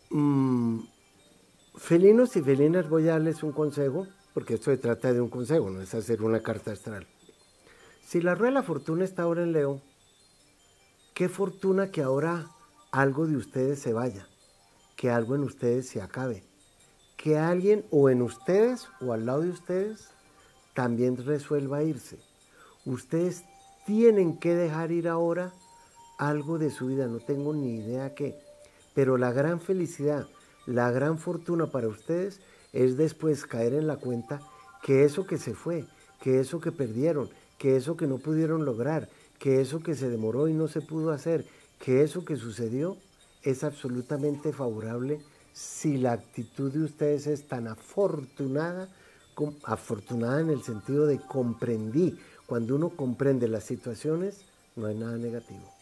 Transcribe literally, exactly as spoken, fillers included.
Mm, felinos y felinas, voy a darles un consejo, porque esto se trata de un consejo, no es hacer una carta astral. Si la rueda de la fortuna está ahora en Leo, qué fortuna que ahora algo de ustedes se vaya, que algo en ustedes se acabe, que alguien o en ustedes o al lado de ustedes también resuelva irse. Ustedes tienen que dejar ir ahora algo de su vida, no tengo ni idea qué, pero la gran felicidad, la gran fortuna para ustedes es después caer en la cuenta que eso que se fue, que eso que perdieron, que eso que no pudieron lograr, que eso que se demoró y no se pudo hacer, que eso que sucedió es absolutamente favorable si la actitud de ustedes es tan afortunada, afortunada en el sentido de comprendí. Cuando uno comprende las situaciones, no hay nada negativo.